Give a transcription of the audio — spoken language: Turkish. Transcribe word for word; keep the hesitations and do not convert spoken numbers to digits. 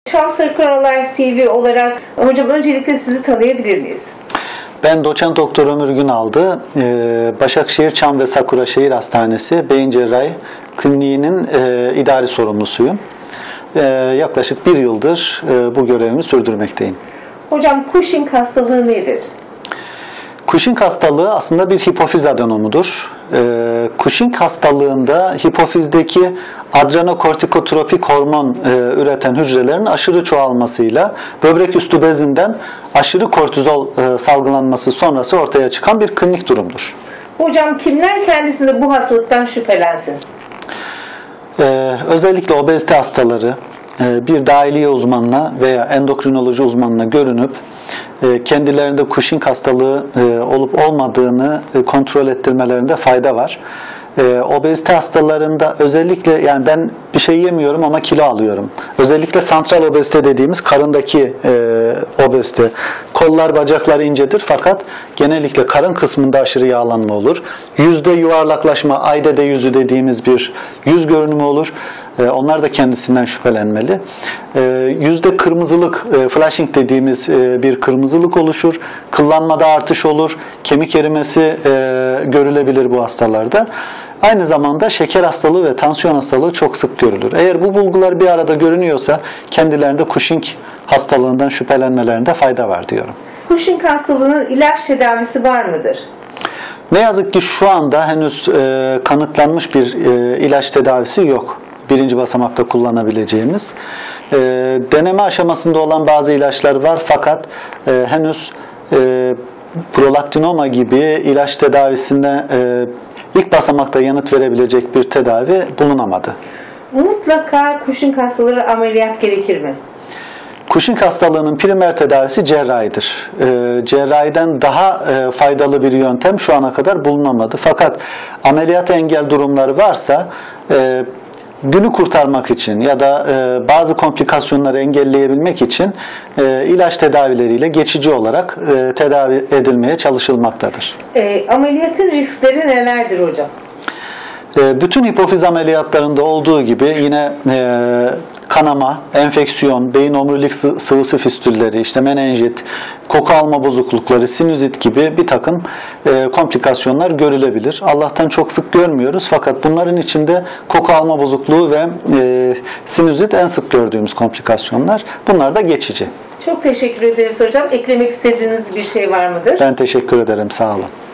Şam Sarı Life T V olarak hocam öncelikle sizi tanıyabilir miyiz? Ben doçent doktor Ömür Günaldı. Başakşehir Çam ve Sakura Şehir Hastanesi Beyin Cerrahi Kliniği'nin idari sorumlusuyum. Yaklaşık bir yıldır bu görevimi sürdürmekteyim. Hocam Cushing hastalığı nedir? Cushing hastalığı aslında bir hipofiz adenomudur. Ee, Cushing hastalığında hipofizdeki adrenokortikotropik hormon e, üreten hücrelerin aşırı çoğalmasıyla böbrek üstü bezinden aşırı kortizol e, salgılanması sonrası ortaya çıkan bir klinik durumdur. Hocam kimler kendisinde bu hastalıktan şüphelensin? Ee, özellikle obezite hastaları e, bir dahiliye uzmanına veya endokrinoloji uzmanına görünüp kendilerinde Cushing hastalığı olup olmadığını kontrol ettirmelerinde fayda var. Obezite hastalarında özellikle, yani ben bir şey yemiyorum ama kilo alıyorum. Özellikle santral obezite dediğimiz karındaki obezite. Kollar, bacaklar incedir fakat genellikle karın kısmında aşırı yağlanma olur. Yüzde yuvarlaklaşma, ay dede yüzü dediğimiz bir yüz görünümü olur. Onlar da kendisinden şüphelenmeli. Yüzde kırmızılık, flashing dediğimiz bir kırmızılık oluşur. Kıllanmada artış olur. Kemik erimesi görülebilir bu hastalarda. Aynı zamanda şeker hastalığı ve tansiyon hastalığı çok sık görülür. Eğer bu bulgular bir arada görünüyorsa kendilerinde Cushing hastalığından şüphelenmelerinde fayda var diyorum. Cushing hastalığının ilaç tedavisi var mıdır? Ne yazık ki şu anda henüz e, kanıtlanmış bir e, ilaç tedavisi yok. Birinci basamakta kullanabileceğimiz. E, deneme aşamasında olan bazı ilaçlar var fakat e, henüz e, prolaktinoma gibi ilaç tedavisinde e, ilk basamakta yanıt verebilecek bir tedavi bulunamadı. Mutlaka Cushing hastaları ameliyat gerekir mi? Cushing hastalığının primer tedavisi cerrahidir. E, cerrahiden daha e, faydalı bir yöntem şu ana kadar bulunamadı. Fakat ameliyata engel durumları varsa e, günü kurtarmak için ya da e, bazı komplikasyonları engelleyebilmek için e, ilaç tedavileriyle geçici olarak e, tedavi edilmeye çalışılmaktadır. E, ameliyatın riskleri nelerdir hocam? E, bütün hipofiz ameliyatlarında olduğu gibi yine e, kanama, enfeksiyon, beyin omurilik sıvısı fistülleri, işte menenjit, koku alma bozuklukları, sinüzit gibi bir takım e, komplikasyonlar görülebilir. Allah'tan çok sık görmüyoruz fakat bunların içinde koku alma bozukluğu ve e, sinüzit en sık gördüğümüz komplikasyonlar. Bunlar da geçici. Çok teşekkür ederiz hocam. Eklemek istediğiniz bir şey var mıdır? Ben teşekkür ederim. Sağ olun.